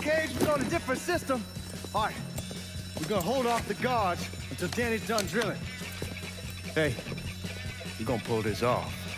cage was on a different system. All right, we're gonna hold off the guards until Danny's done drilling. Hey, we're gonna pull this off.